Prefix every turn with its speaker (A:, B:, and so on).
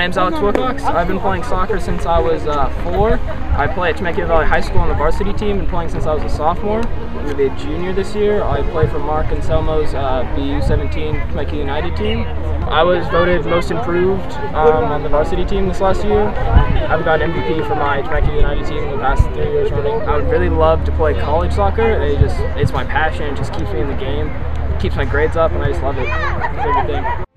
A: name's Alex Wilcox. I've been playing soccer since I was 4. I play at Temecula Valley High School on the varsity team and playing since I was a sophomore. I'm going to be a junior this year. I play for Mark Anselmo's BU17 Temecula United team. I was voted most improved on the varsity team this last year. I've got MVP for my Temecula United team in the past 3 years running. I would really love to play college soccer. It's my passion. It just keeps me in the game. It keeps my grades up, and I just love it. It's everything.